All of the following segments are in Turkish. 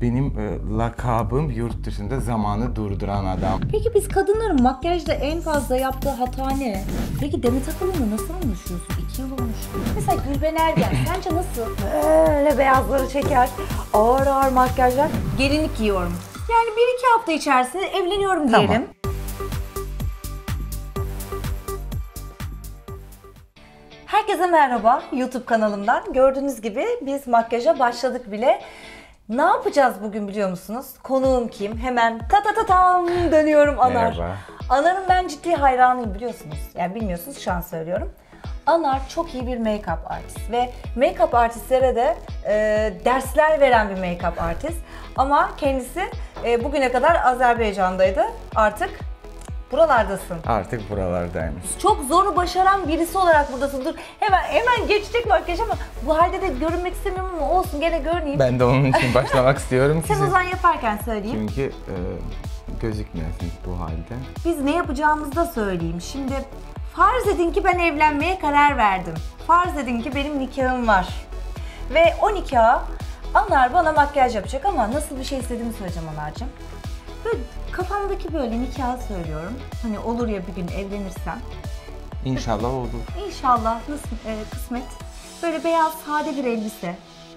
Benim lakabım yurt dışında zamanı durduran adam. Peki biz kadınların makyajda en fazla yaptığı hata ne? Peki Demet Akalın'la nasıl anlaşıyorsun? 2 yıl olmuş. Mesela Gülben Ergen sence nasıl? Böyle beyazları çeker, ağır ağır makyajlar. Gelinlik giyiyorum. Yani 1-2 hafta içerisinde evleniyorum diyelim. Tamam. Herkese merhaba YouTube kanalımdan. Gördüğünüz gibi biz makyaja başladık bile. Ne yapacağız bugün biliyor musunuz? Konuğum kim? Hemen tam dönüyorum Anar. Merhaba. Anar'ın ben ciddi hayranıyım biliyorsunuz. Yani bilmiyorsunuz şu an söylüyorum. Anar çok iyi bir make-up artist ve make-up artistlere de dersler veren bir make-up artist. Ama kendisi bugüne kadar Azerbaycan'daydı. Artık buralardasın. Artık buralardayım. Çok zoru başaran birisi olarak buradasın. Dur hemen geçecek makyaj ama bu halde de görünmek istemiyorum ama olsun gene görüneyim. Ben de onun için başlamak istiyorum. Sen o zaman yaparken söyleyeyim. Çünkü gözükmüyorsunuz bu halde. Biz ne yapacağımızı da söyleyeyim. Şimdi farz edin ki ben evlenmeye karar verdim. Farz edin ki benim nikahım var. Ve o nikaha Anar bana makyaj yapacak ama nasıl bir şey istediğimi söyleyeceğim Anar'cığım. Böyle kafamdaki böyle nikahı söylüyorum. Hani olur ya bir gün evlenirsem. İnşallah olur. İnşallah kısmet. Böyle beyaz sade bir elbise.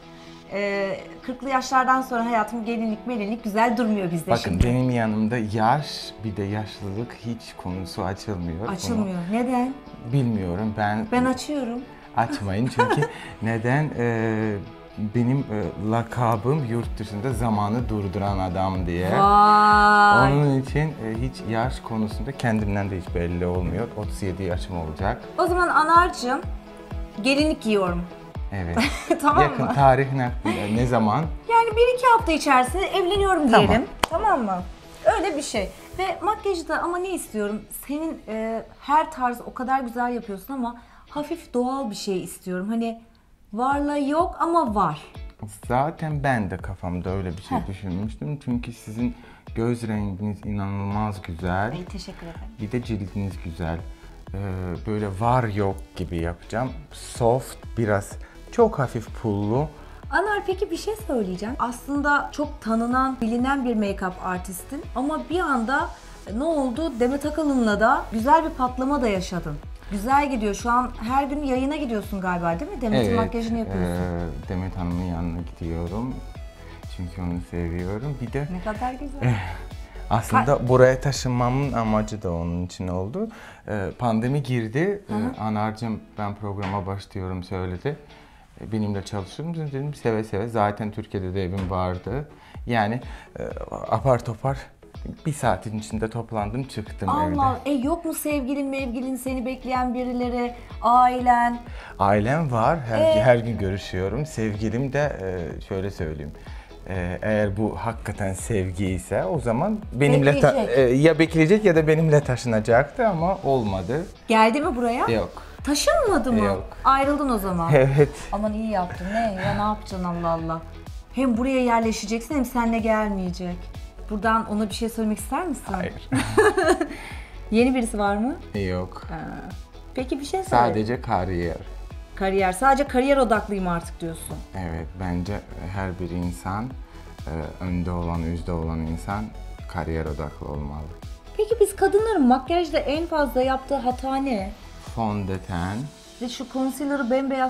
40'lı yaşlardan sonra hayatım gelinlik güzel durmuyor bizde Bakın şimdi. benim yanımda yaş bir de yaşlılık hiç konusu açılmıyor. Açılmıyor. Neden? Bilmiyorum Ben açıyorum. Açmayın çünkü neden? Benim lakabım yurt dışında zamanı durduran adam diye. Vay. Onun için hiç yaş konusunda kendimden de hiç belli olmuyor. 37 yaşım olacak. O zaman Anar'cığım gelinlik giyiyorum. Evet. Tamam Yakın mı? tarih ne zaman? Yani 1-2 hafta içerisinde evleniyorum diyelim. Tamam mı? Öyle bir şey. Ve makyajı da ama ne istiyorum? Senin her tarz o kadar güzel yapıyorsun ama hafif doğal bir şey istiyorum. Hani varla yok ama var. Zaten ben de kafamda öyle bir şey düşünmüştüm. Çünkü sizin göz renginiz inanılmaz güzel. Ay, teşekkür ederim. Bir de cildiniz güzel. Böyle var yok gibi yapacağım. Soft, biraz çok hafif pullu. Anar peki bir şey söyleyeceğim. Aslında çok tanınan, bilinen bir make-up artistin ama bir anda ne oldu? Demet Akalın'la da güzel bir patlama da yaşadın. Güzel gidiyor. Şu an her gün yayına gidiyorsun galiba değil mi? Demet'in makyajını yapıyorsun. Demet Hanım'ın yanına gidiyorum. Çünkü onu seviyorum. Bir de Ne kadar güzel. aslında buraya taşınmamın amacı da onun için oldu. Pandemi girdi. Anar'cığım ben programa başlıyorum söyledi. Benimle çalışır mısın dedim, seve seve. Zaten Türkiye'de de evim vardı. Yani apar topar bir saatin içinde toplandım çıktım evden. Allah, yok mu sevgilin seni bekleyen birileri, ailen? Ailem var, her gün görüşüyorum. Sevgilim de şöyle söyleyeyim. Eğer bu hakikaten sevgi ise o zaman benimle ya bekleyecek ya da benimle taşınacaktı ama olmadı. Geldi mi buraya? Yok. Taşınmadı mı? Yok. Ayrıldın o zaman. Evet. Aman iyi yaptın. Ne yapacaksın Allah Allah. Hem buraya yerleşeceksin hem seninle gelmeyecek. Buradan ona bir şey söylemek ister misin? Hayır. Yeni birisi var mı? Yok. Peki bir şey söyle. Sadece kariyer. Kariyer. Sadece kariyer odaklıyım artık diyorsun. Evet, bence her bir insan, önde olan, yüzde olan insan kariyer odaklı olmalı. Peki biz kadınların makyajda en fazla yaptığı hata ne? Fondöten. Ve şu concealer'ı bembeyaz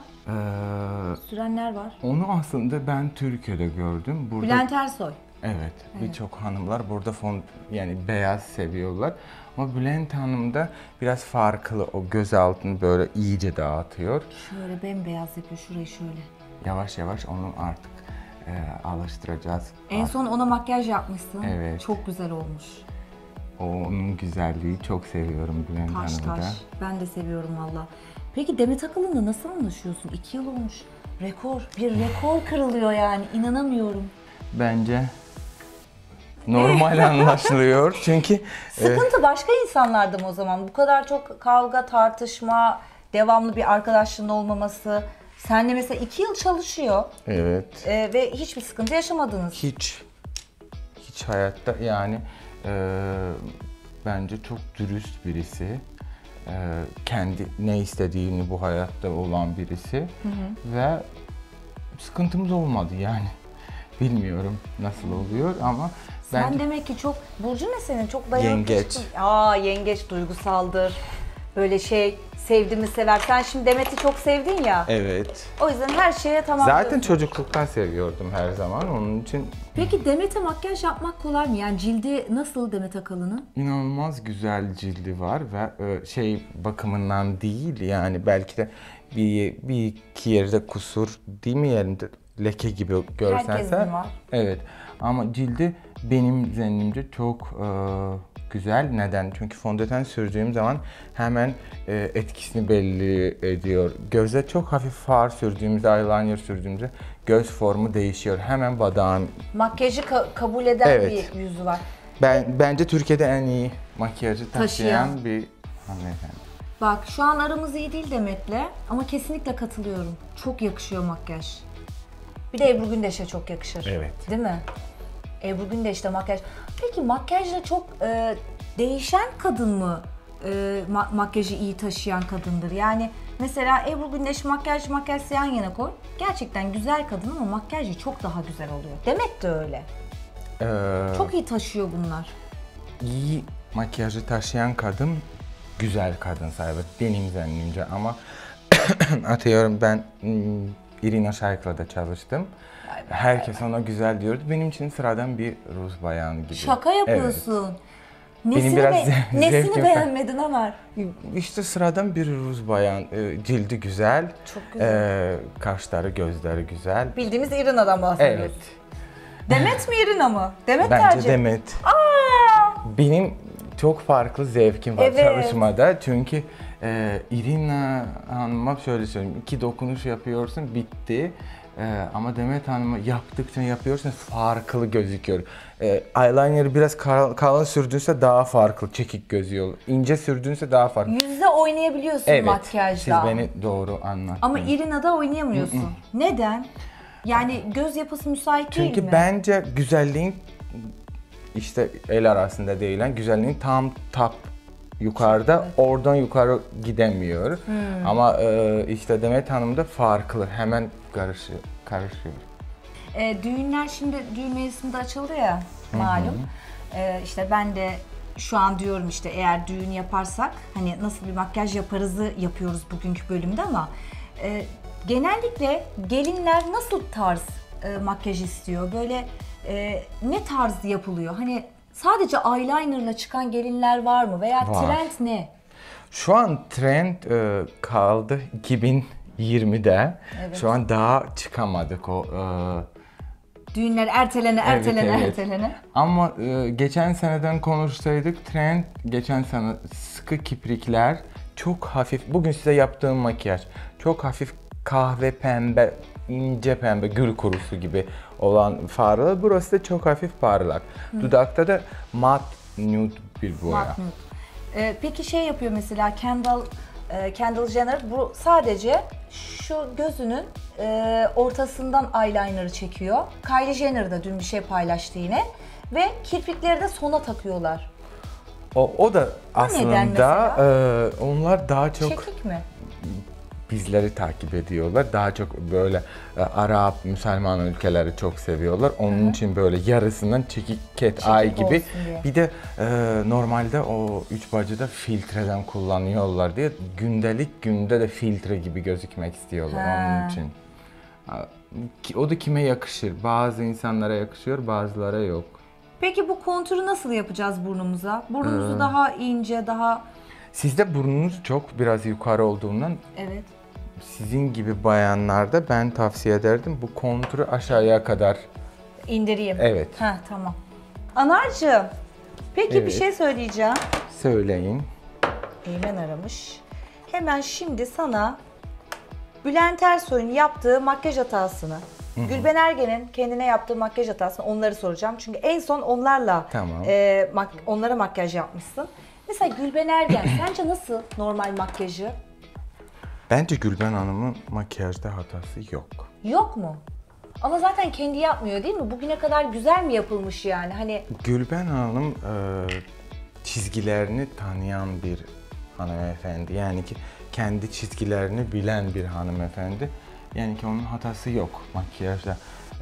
sürenler var. Onu aslında ben Türkiye'de gördüm. Burada, Bülent Ersoy. Evet, birçok hanımlar burada yani beyaz seviyorlar. Ama Bülent Hanım da biraz farklı, o göz altını böyle iyice dağıtıyor. Şöyle bembeyaz yapıyor, şurayı şöyle. Yavaş yavaş onu artık alıştıracağız. En son ona makyaj yapmışsın. Evet. Çok güzel olmuş. Onun güzelliği, çok seviyorum Bülent Hanım'ı da. Ben de seviyorum valla. Peki Demet Akalın'la nasıl anlaşıyorsun? 2 yıl olmuş. Bir rekor kırılıyor yani, inanamıyorum. Bence normal anlaşılıyor çünkü Sıkıntı başka insanlarda mı o zaman? Bu kadar çok kavga, tartışma, devamlı bir arkadaşlığın olmaması. Senle mesela 2 yıl çalışıyor. evet. Ve hiçbir sıkıntı yaşamadınız. Hiç hayatta yani bence çok dürüst birisi. Kendi ne istediğini bu hayatta olan birisi. Ve sıkıntımız olmadı yani. Bilmiyorum nasıl oluyor ama Sen ben demek ki çok, burcun ne senin? Çok dayanıklı. Yengeç. Yengeç duygusaldır. Böyle sevdi mi sever. Sen şimdi Demet'i çok sevdin ya. evet. O yüzden her şeye tamam Zaten diyorsun. çocukluktan seviyordum her zaman. Onun için Peki Demet'e makyaj yapmak kolay mı? Yani cildi nasıl Demet Akalın'ın? inanılmaz güzel cildi var ve bakımından değil, yani belki de bir iki yerde kusur demeyelim de leke gibi görsense. Herkesin var. Evet, ama cildi benim zannımca çok güzel. Neden? Çünkü fondöten sürdüğüm zaman hemen etkisini belli ediyor. Göze çok hafif far sürdüğümüzde, eyeliner sürdüğümüzde göz formu değişiyor. Hemen badağın. Makyajı kabul eden Evet. bir yüzü var. Bence Türkiye'de en iyi makyajı taşıyan bir hanımefendi. Bak şu an aramız iyi değil Demet'le ama kesinlikle katılıyorum. Çok yakışıyor makyaj. Bir de Ebru Gündeş'e çok yakışır. Evet. Değil mi? Ebru Gündeş'te makyaj. Peki makyajla çok değişen kadın mı makyajı iyi taşıyan kadındır? Yani mesela Ebru Gündeş makyaj yan yana koy. Gerçekten güzel kadın ama makyajı çok daha güzel oluyor. Demet de öyle. Çok iyi taşıyor bunlar. İyi makyajı taşıyan kadın güzel kadın sahibi benim zannımca, ama atıyorum ben Irina Shayk'la da çalıştım. Herkes ona güzel diyordu. Benim için sıradan bir Rus bayanı gibi. Şaka yapıyorsun. Benim biraz Nesini zevkim beğenmedin Ömer? İşte sıradan bir Rus bayan, cildi güzel, Çok güzel. kaşları, gözleri güzel. Bildiğimiz Irina'dan bahsediyoruz. Evet. Demet mi Irina mı? Demet Bence tercih. Demet. Aa! Benim çok farklı zevkim var Evet. çalışmada. Çünkü Irina Hanım'a şöyle söyleyeyim, 2 dokunuş yapıyorsun, bitti. Ama Demet Hanım'a yaptıkça yapıyorsun, farklı gözüküyor. Eyeliner'ı biraz kalın sürdüğünse daha farklı, çekik gözüküyor. İnce sürdüğünse daha farklı. Yüzde oynayabiliyorsun Evet, makyajla. siz beni doğru anlattınız. Ama Irina'da oynayamıyorsun. Neden? Yani göz yapısı müsait değil mi? Çünkü bence güzelliğin işte el arasında değilen güzelliğin tam yukarıda, oradan yukarı gidemiyor. Ama işte Demet Hanım da farklı, hemen karışıyor. Düğünler şimdi düğün mevsiminde açıldı ya malum. İşte ben de şu an diyorum işte eğer düğün yaparsak hani nasıl bir makyaj yaparızı yapıyoruz bugünkü bölümde ama genellikle gelinler nasıl tarz makyaj istiyor? Böyle ne tarz yapılıyor? Hani sadece eyelinerla çıkan gelinler var mı? Veya Var. trend ne? Şu an trend kaldı 2020'de. Evet. Şu an daha çıkamadık o. Düğünler ertelene. Evet. Ama geçen seneden konuşsaydık, trend geçen sene sıkı kiprikler, çok hafif, bugün size yaptığım makyaj, çok hafif kahve pembe, ince pembe, gül kurusu gibi olan farlar. Burası da çok hafif parlak. Dudakta da mat nude bir boya. Mat nude. Peki yapıyor mesela Kendall Jenner, bu sadece şu gözünün ortasından eyeliner'ı çekiyor. Kylie Jenner da dün bir şey paylaştı yine ve kirpikleri de sona takıyorlar. O da neden aslında onlar daha çok Çekik mi? bizleri takip ediyorlar. Daha çok böyle Arap, Müslüman ülkeleri çok seviyorlar. Onun için böyle yarısından çekik cat eye gibi. olsun diye. Bir de normalde o üç bacıda filtreden kullanıyorlar diye günde de filtre gibi gözükmek istiyorlar onun için. O da kime yakışır? Bazı insanlara yakışıyor, bazılara yok. Peki bu kontürü nasıl yapacağız burnumuza? Burnumuzu daha ince, daha... Sizde burnunuz çok biraz yukarı olduğundan, Evet. sizin gibi bayanlarda ben tavsiye ederdim bu kontürü aşağıya kadar. İndireyim. Evet. Tamam. Anar'cığım, peki bir Evet. şey söyleyeceğim. Söyleyin. Eymen aramış. Hemen şimdi sana Bülent Ersoy'un yaptığı makyaj hatasını, Gülben Ergen'in kendine yaptığı makyaj hatasını, onları soracağım. Çünkü en son onlarla Tamam. onlara makyaj yapmışsın. Mesela Gülben Ergen sence nasıl normal makyajı? Bence Gülben Hanım'ın makyajda hatası yok. Yok mu? Ama zaten kendi yapmıyor değil mi? Bugüne kadar güzel mi yapılmış yani? Hani Gülben Hanım çizgilerini tanıyan bir hanımefendi. Yani ki kendi çizgilerini bilen bir hanımefendi. Yani ki onun hatası yok makyajda.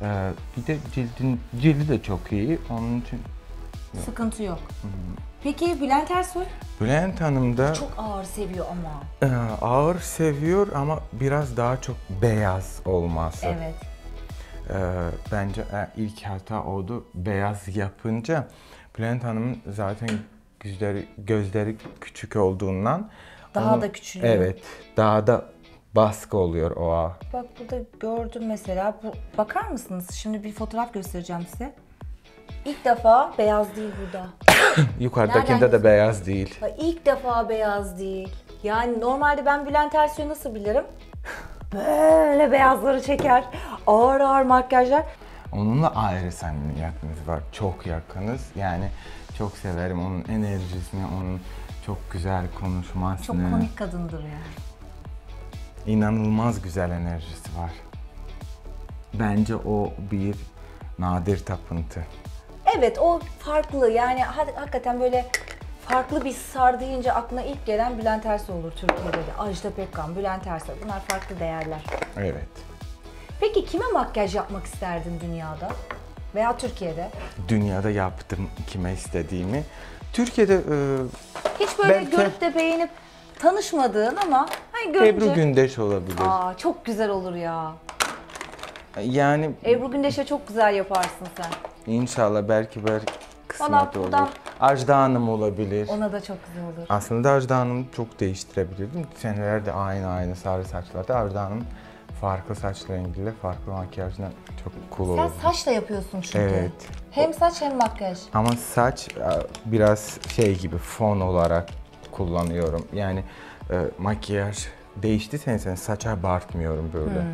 Bir de cildi de çok iyi. Onun için Sıkıntı yok. Peki Bülent Ersoy? Bülent Hanım da Çok ağır seviyor ama. ağır seviyor ama biraz daha çok beyaz olması. Evet. Bence ilk hata oldu. Beyaz yapınca Bülent Hanım'ın zaten gözleri küçük olduğundan Daha da küçülüyor. Evet, daha da baskı oluyor o ağ. Bak burada gördüm mesela. Bakar mısınız? Şimdi bir fotoğraf göstereceğim size. İlk defa beyaz değil burada. Yukarıdakinde Nereden de beyaz değil. Bak, İlk defa beyaz değil. Yani normalde ben Bülent Ersoy'u nasıl bilirim? Böyle beyazları çeker. Ağır ağır makyajlar. Onunla ayrı samimiyetimiz var. Çok yakınız. Yani çok severim onun enerjisini, onun çok güzel konuşmasını. Çok komik kadındır yani. İnanılmaz güzel enerjisi var. Bence o bir nadir tapıntı. Evet, o farklı yani hakikaten böyle farklı bir star deyince aklına ilk gelen Bülent Ersoy olur Türkiye'de de. Ajda Pekkan, Bülent Ersoy, bunlar farklı değerler. Evet. Peki kime makyaj yapmak isterdin dünyada veya Türkiye'de? Dünyada yaptım kime istediğimi. Türkiye'de Hiç böyle belki görüp de beğenip tanışmadığın ama hani görünce... Ebru Gündeş olabilir. Aa, çok güzel olur ya. Yani Ebru Gündeş'e çok güzel yaparsın sen. İnşallah belki kısmet Vallahi olur. buradan- Ajda Hanım olabilir. Ona da çok güzel olur. Aslında Ajda Hanım'ı çok değiştirebilirdim. Senelerde aynı sarı saçlarda Ajda Hanım farklı saç rengiyle, farklı makyajla çok cool Sen olurdu. saçla yapıyorsun çünkü. Evet. Hem saç hem makyaj. Ama saç biraz şey gibi fon olarak kullanıyorum. Yani makyaj değişti sen saça abartmıyorum böyle.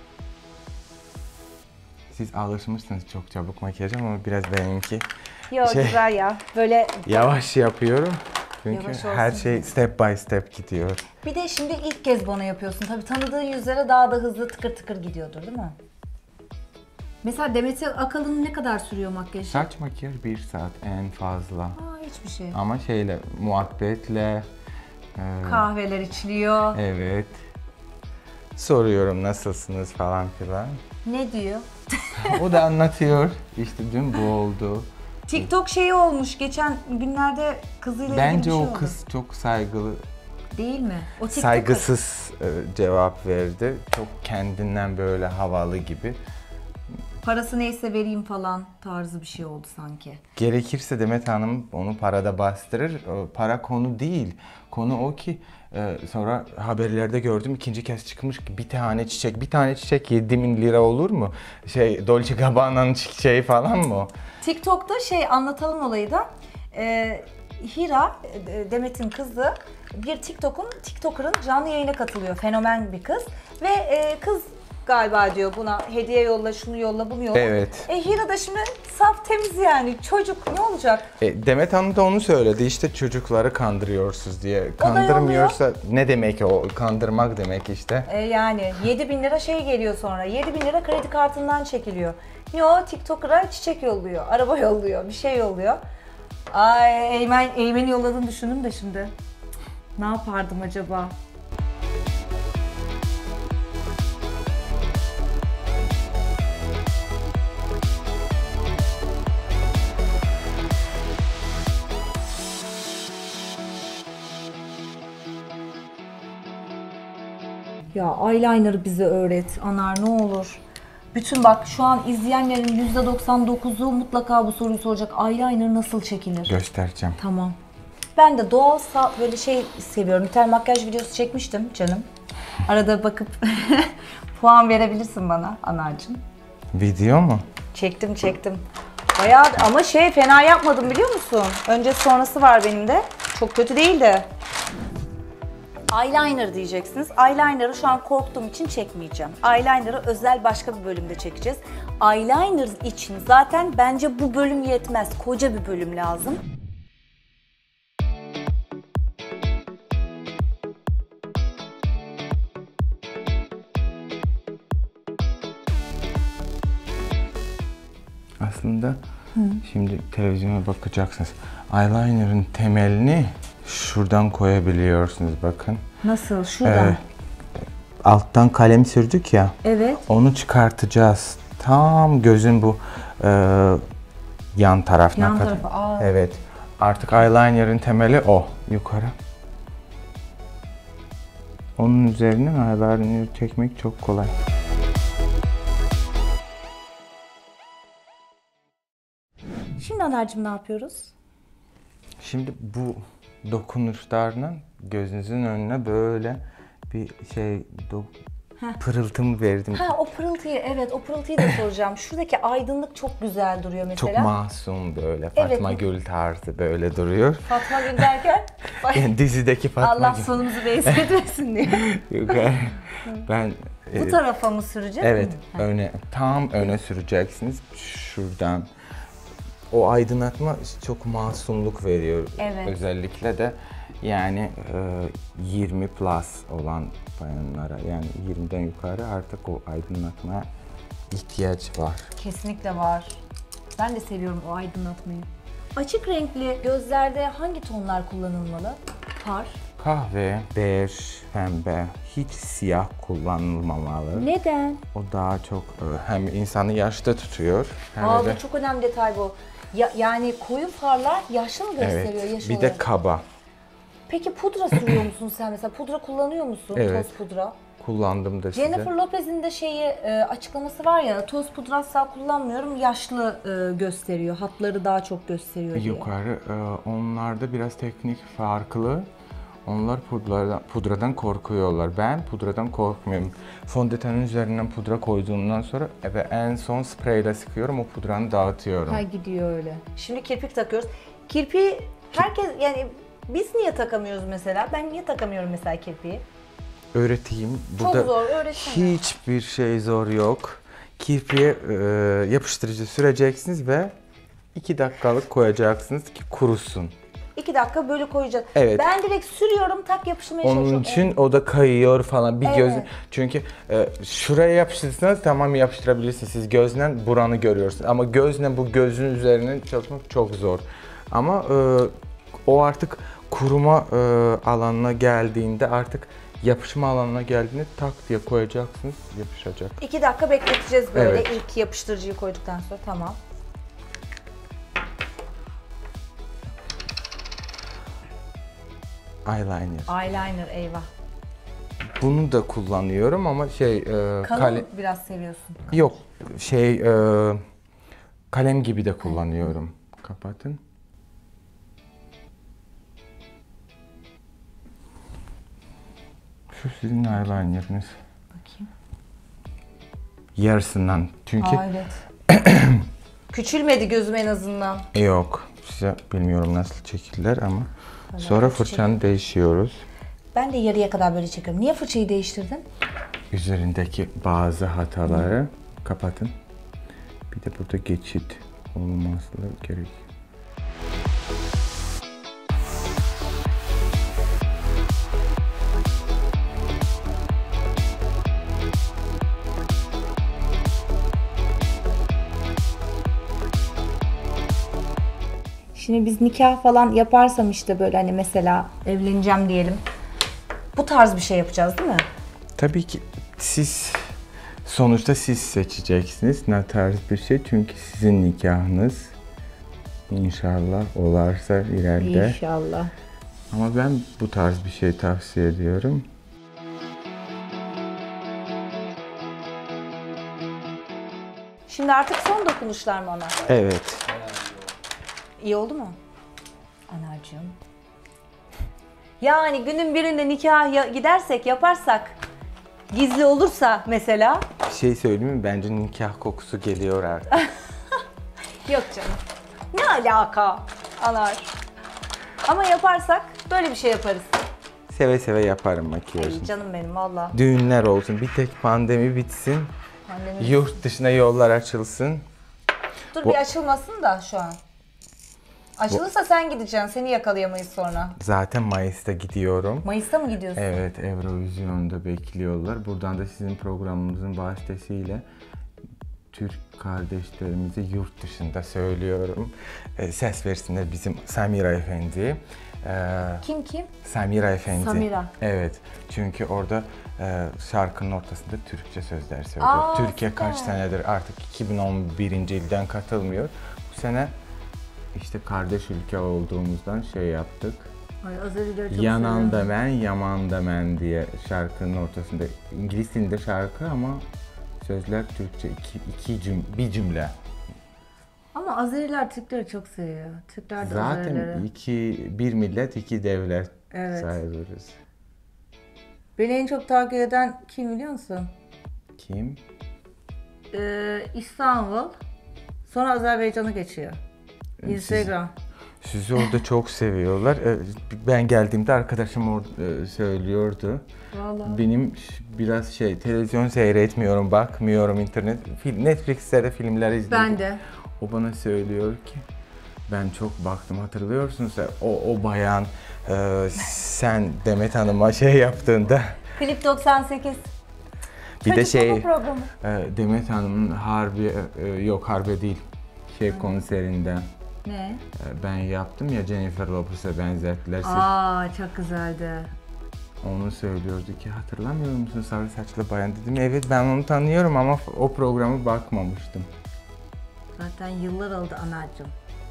Siz alışmışsınız çok çabuk makyaja ama biraz benimki Yok güzel ya. Böyle yavaş yapıyorum. Çünkü Yavaş her olsun. şey step by step gidiyor. bir de şimdi ilk kez bana yapıyorsun. Tabii tanıdığın yüzlere daha da hızlı tıkır tıkır gidiyordur değil mi? Mesela Demet Akalın ne kadar sürüyor makyajı? Saç makyaj 1 saat en fazla. Aa, hiçbir şey. Ama muhabbetle. Kahveler içiliyor. Evet. Soruyorum nasılsınız falan filan. Ne diyor? O da anlatıyor. İşte dün bu oldu. TikTok şeyi olmuş. Geçen günlerde kızıyla ilgili bir Bence şey o oldu. kız çok saygılı, Değil mi? O TikTok saygısız cevap verdi. Çok kendinden böyle havalı gibi. parası neyse vereyim falan tarzı bir şey oldu sanki. Gerekirse Demet Hanım onu parada bastırır. Para konu değil. Konu o ki sonra haberlerde gördüm ikinci kez çıkmış ki bir tane çiçek 7.000 lira olur mu? Dolce Gabbana'nın çiçeği falan mı o? TikTok'ta anlatalım olayı da. Hira, Demet'in kızı bir TikToker'ın canlı yayına katılıyor. Fenomen bir kız. Ve kız galiba diyor buna hediye yolla, şunu yolla, bunu yolla. Evet. Hira da şimdi saf temiz yani. Çocuk ne olacak? Demet Hanım da onu söyledi işte çocukları kandırıyorsunuz diye. Kandırmıyorsa ne demek o? Kandırmak demek işte. Yani 7.000 lira geliyor sonra. 7.000 lira kredi kartından çekiliyor. Yo, TikToker'a çiçek yolluyor, araba yolluyor, bir şey yolluyor. Ay Eymen'i yolladığını düşündüm de şimdi. Ne yapardım acaba? Ya eyeliner bize öğret Anar ne olur. Bütün bak şu an izleyenlerin %99'u mutlaka bu soruyu soracak. Eyeliner nasıl çekilir? Göstereceğim. Tamam. Ben de doğal böyle seviyorum. Bir tane makyaj videosu çekmiştim canım. Arada bakıp puan verebilirsin bana Anar'cığım. Video mu? Çektim. Bayağı ama fena yapmadım biliyor musun? Önce sonrası var benim de. Çok kötü değildi. Eyeliner diyeceksiniz. Eyeliner'ı şu an korktuğum için çekmeyeceğim. Eyeliner'ı özel başka bir bölümde çekeceğiz. Eyeliner için zaten bence bu bölüm yetmez. Koca bir bölüm lazım. Aslında şimdi televizyona bakacaksınız. Eyeliner'ın temelini şuradan koyabiliyorsunuz bakın. Nasıl? Şuradan. Alttan kalem sürdük ya. Evet. Onu çıkartacağız. tam gözün bu yan tarafına Yan kadar. tarafı, aa. Evet. Artık eyeliner'ın temeli o. Yukarı. Onun üzerine eyeliner çekmek çok kolay. Şimdi Anar'cığım ne yapıyoruz? Şimdi bu dokunuşlarla gözünüzün önüne böyle bir şey pırıltımı verdim. Ha, o pırıltıyı, evet, o pırıltıyı da soracağım. Şuradaki aydınlık çok güzel duruyor mesela. Çok masum böyle. Fatma Gül tarzı böyle duruyor. Fatma Gül derken Yani dizideki Fatma Allah Gül. sonumuzu benzetmesin diye. Yukarı. Ben Bu tarafa mı süreceğiz? evet, tam öne süreceksiniz. Şuradan. O aydınlatma çok masumluk veriyor. Evet. Özellikle de yani 20 plus olan bayanlara, yani 20'den yukarı artık o aydınlatmaya ihtiyaç var. Kesinlikle var. Ben de seviyorum o aydınlatmayı. Açık renkli gözlerde hangi tonlar kullanılmalı? Far. Kahve, bej, pembe, hiç siyah kullanılmamalı. Neden? O daha çok hem insanı yaşta tutuyor hem Aa, de bu çok önemli detay bu. Yani koyu farlar yaşlı mı gösteriyor yaş bir de olarak? kaba. Peki pudra sürüyor musun sen mesela? Pudra kullanıyor musun? Evet. Toz pudra. Kullandım da size. Jennifer Lopez'in de açıklaması var ya, toz pudra asla kullanmıyorum, yaşlı gösteriyor, hatları daha çok gösteriyor diye. Yukarı onlarda biraz teknik farklı. Onlar pudradan korkuyorlar. Ben pudradan korkmuyorum. Fondötenin üzerinden pudra koyduğumdan sonra ve en son spreyle sıkıyorum, o pudranı dağıtıyorum. Ha, gidiyor öyle. Şimdi kirpik takıyoruz. Kirpiği herkes, yani biz niye takamıyoruz mesela? Ben niye takamıyorum mesela kirpiği? Öğreteyim. Çok Burada zor, öğretsene. hiçbir şey zor yok. Kirpiğe yapıştırıcı süreceksiniz ve 2 dakikalık koyacaksınız ki kurusun. 2 dakika böyle koyacağız. Evet. Ben direkt sürüyorum, tak yapıştırmaya çalışıyorum. Onun için o da kayıyor falan bir göz. Evet. Çünkü şuraya yapıştırırsanız tamam yapıştırabilirsiniz. Siz gözle buranı görüyorsunuz. Ama gözle bu gözün üzerine çalışmak çok zor. Ama o artık kuruma alanına geldiğinde, artık yapışma alanına geldiğinde tak diye koyacaksınız, yapışacak. 2 dakika bekleteceğiz böyle, Evet. ilk yapıştırıcıyı koyduktan sonra. Tamam. Eyeliner. Eyeliner, eyvah. Bunu da kullanıyorum ama Kalın biraz seviyorsun. yok kalem gibi de kullanıyorum. Kapatın. Şu sizin eyelineriniz. Bakayım. Yarısından. Çünkü Evet. Küçülmedi gözüm en azından. yok. Size bilmiyorum nasıl çekildiler ama sonra fırçanı değişiyoruz. Ben de yarıya kadar böyle çekiyorum. Niye fırçayı değiştirdin? Üzerindeki bazı hataları kapatın. Bir de burada geçit olması gerek. Şimdi biz nikah falan yaparsam işte böyle hani mesela evleneceğim diyelim. Bu tarz bir şey yapacağız değil mi? Tabii ki sonuçta siz seçeceksiniz ne tarz bir şey, çünkü sizin nikahınız inşallah olarsa ileride. İnşallah. Ama ben bu tarz bir şey tavsiye ediyorum. Şimdi artık son dokunuşlar mı ana? Evet. İyi oldu mu? Anacığım. Yani günün birinde nikah gidersek, yaparsak, gizli olursa mesela. Bir şey söyleyeyim mi? Bence nikah kokusu geliyor artık. Yok canım. Ne alaka? Anar. Ama yaparsak böyle bir şey yaparız. Seve seve yaparım Ay makyajını. canım benim valla. Düğünler olsun. Bir tek pandemi bitsin. Annemin... Yurt dışına yollar açılsın. Dur bir açılmasın da şu an. Açılırsa sen gideceksin. Seni yakalayamayız sonra. Zaten Mayıs'ta gidiyorum. Mayıs'ta mı gidiyorsun? Evet, Eurovision'da bekliyorlar. Buradan da sizin programımızın vasıtasıyla Türk kardeşlerimize yurt dışında söylüyorum. Ses versinler bizim Samira Efendi. Kim? Samira Efendi. Samira. Evet. Çünkü orada şarkının ortasında Türkçe sözler söylüyor. Aa, Türkiye süper. kaç senedir artık 2011. yıldan katılmıyor. Bu sene işte kardeş ülke olduğumuzdan şey yaptık. Ay, Azerileri çok Yanan da seviyorum. ben, yaman da ben diye şarkının ortasında. İngiliz dilinde şarkı ama sözler Türkçe. Bir cümle. Ama Azeriler Türkleri çok seviyor. Türkler de Zaten Azerileri. bir millet, iki devlet Evet. sayılırız. Beni en çok takip eden kim biliyor musun? Kim? İstanbul. Sonra Azerbaycan'ı geçiyor. Instagram. Sizi orada çok seviyorlar. Ben geldiğimde arkadaşım orada söylüyordu. Vallahi. Benim biraz televizyon seyretmiyorum, bakmıyorum internet. Netflix'te de filmler izliyorum. Ben de. O bana söylüyor ki ben çok baktım, hatırlıyorsunuz o bayan sen Demet Hanım'a yaptığında Klip 98. bir de Çocuk programı. Demet Hanım'ın Harbi değil konserinden Ne? ben yaptım ya, Jennifer Lopez'e benzettiler. Aa, çok güzeldi. Onu söylüyordu ki hatırlamıyor musun sarı saçlı bayan, dedim evet ben onu tanıyorum ama o programı bakmamıştım. Zaten yıllar oldu anacığım.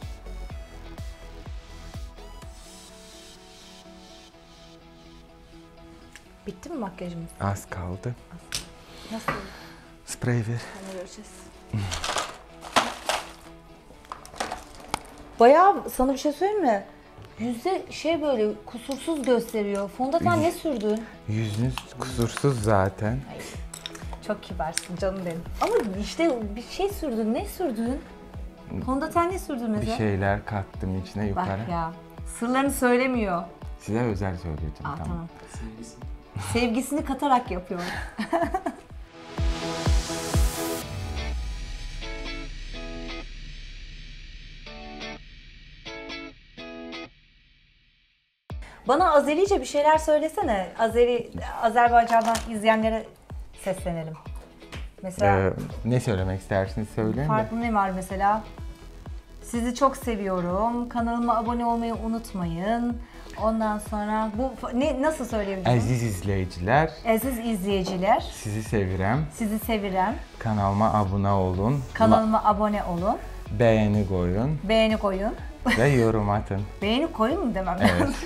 Bitti mi makyajımız? Az kaldı. Nasıl? Sprey ver. Onu göreceğiz. Bayağı sana bir şey söyleyeyim mi? Yüzde böyle kusursuz gösteriyor. Fondöten ne sürdün? Yüzünüz kusursuz zaten. Çok kibarsın canım benim. Ama işte bir şey sürdün. Ne sürdün? Fondöten ne sürdün Bir mesela? şeyler kattım içine Bak yukarı. ya. Sırlarını söylemiyor. Size özel söylüyordum. Tamam. Sevgisini katarak yapıyor. Bana Azerice bir şeyler söylesene. Azerbaycan'dan izleyenlere seslenelim. Mesela Ne söylemek istersiniz söyleyin de. farklı ne var mesela? Sizi çok seviyorum. Kanalıma abone olmayı unutmayın. Ondan sonra nasıl söyleyebilirim? Aziz izleyiciler, Aziz izleyiciler, sizi sevirem. sizi sevirem. Kanalıma abone olun. Kanalıma abone olun. Beğeni koyun Beğeni koyun. ve yorum atın. Beğeni koyun mu demem Evet. lazım?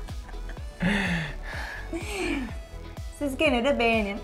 Siz gene de beğenin.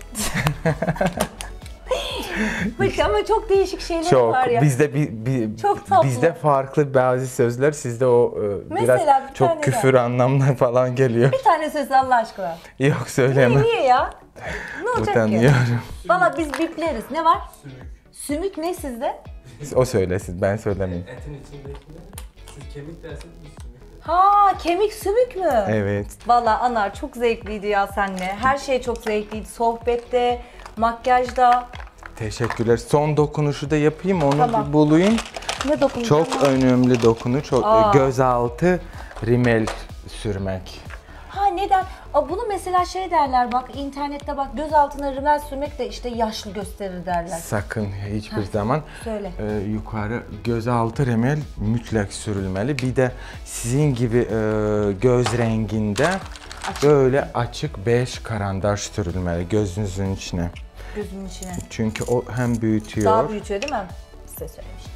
Peki ama çok değişik şeyler Çok. var ya. Bizde Çok tatlı. bizde farklı bazı sözler, sizde o Mesela biraz bir çok tane küfür anlamına falan geliyor. Bir tane söz Allah aşkına. Yok söyleme. Niye ya? Ne olacak ki? Utanıyorum. Valla biz bipleriz. Ne var? Sümük ne sizde? O söylesin, ben söylemeyeyim. Etin içindekine siz kemik derseniz biz sümük deriz. Ha, kemik sümük mü? Evet. Valla Anar çok zevkliydi ya seninle. Her şey çok zevkliydi. Sohbette, makyajda. Teşekkürler. Son dokunuşu da yapayım, onu Tamam. bir bulayım. Ne dokunacağım? Çok önemli dokunuş. Gözaltı rimel sürmek. Ha neden? Bunu mesela derler bak internette bak göz altına rimel sürmek de işte yaşlı gösterir derler. Sakın hiçbir zaman. Söyle. Yukarı gözaltı rimel mutlak sürülmeli. Bir de sizin gibi göz renginde böyle açık bej karandaş sürülmeli gözünüzün içine. Gözümün içine. Çünkü o hem büyütüyor. Daha büyütüyor değil mi? Size söylemiştim.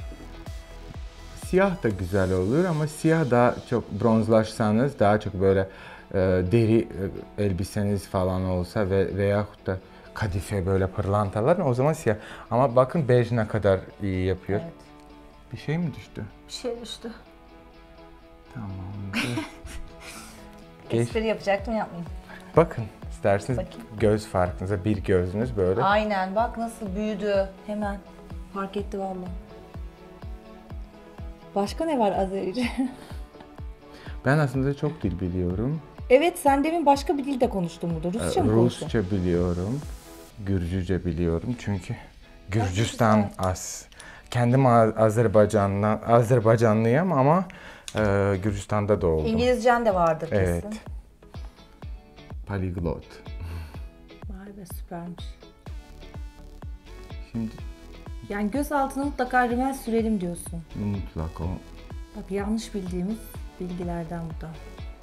Siyah da güzel olur ama siyah daha çok bronzlaşsanız, daha çok böyle deri elbiseniz falan olsa veyahut da kadife böyle pırlantalar, o zaman siyah. Ama bakın bej ne kadar iyi yapıyor. Evet. Bir şey mi düştü? Bir şey düştü. Tamam. Geç. Espri yapacaktım yapmayayım. Bakın isterseniz Bakayım. göz farkınıza, bir gözünüz böyle. Aynen bak nasıl büyüdü. Hemen fark etti vallahi. Başka ne var Azerice? Ben aslında çok dil biliyorum. Evet sen demin başka bir dilde konuştun burada. Rusça mı konuştun? Rusça biliyorum. Gürcüce biliyorum çünkü Gürcistan kendim Azerbaycanlıyım ama Gürcistan'da doğdum. İngilizcen de vardır kesin. Evet. Poliglot. Vay be süpermiş. Şimdi Yani göz altına mutlaka rimel sürelim diyorsun. Mutlaka. Bak yanlış bildiğimiz bilgilerden bu da.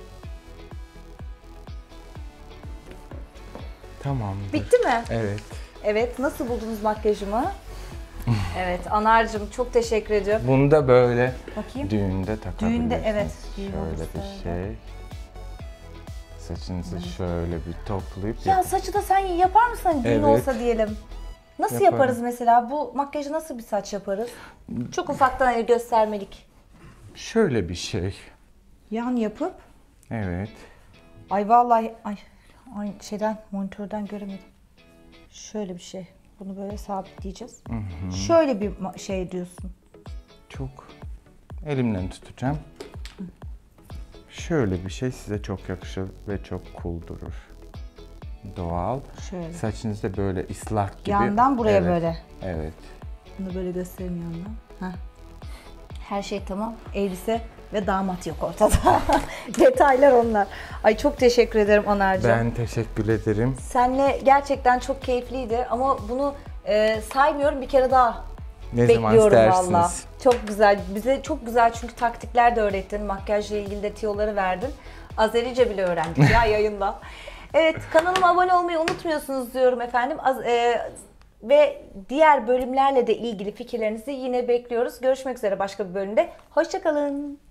Tamamdır. Bitti mi? Evet. Evet. Nasıl buldunuz makyajımı? Evet Anar'cığım çok teşekkür ediyorum. Bunu da böyle Bakayım. düğünde takabilirsiniz. Düğünde, evet, düğün Şöyle olursa bir şey. Saçınızı şöyle bir toplayıp Ya saçı da sen yapar mısın hani düğün Evet. olsa diyelim? Nasıl Yaparım. yaparız mesela? Bu makyajı nasıl bir saç yaparız? Çok ufaktan hani göstermelik. şöyle bir şey. Yan yapıp. Evet. Ay vallahi ay şeyden monitörden göremedim. Şöyle bir şey. Bunu böyle sabitleyeceğiz. Şöyle bir şey diyorsun. Çok elimle tutacağım. Şöyle bir şey size çok yakışır ve çok cool durur. Doğal. Şöyle. Saçınız da böyle ıslak gibi. Yandan buraya Evet, böyle. Evet. Bunu böyle göstereyim yandan. Heh. Her şey tamam. Elbise ve damat yok ortada. Detaylar onlar. Ay çok teşekkür ederim Anar'cığım. Ben teşekkür ederim. Seninle gerçekten çok keyifliydi ama bunu saymıyorum bir kere daha Ne zaman bekliyorum istersiniz. valla. Çok güzel. Bize çok güzel çünkü taktikler de öğrettin. Makyajla ilgili de tiyoları verdin. Azerice bile öğrendik ya yayında. Evet kanalıma abone olmayı unutmuyorsunuz diyorum efendim. Ve diğer bölümlerle de ilgili fikirlerinizi yine bekliyoruz. Görüşmek üzere başka bir bölümde. Hoşça kalın.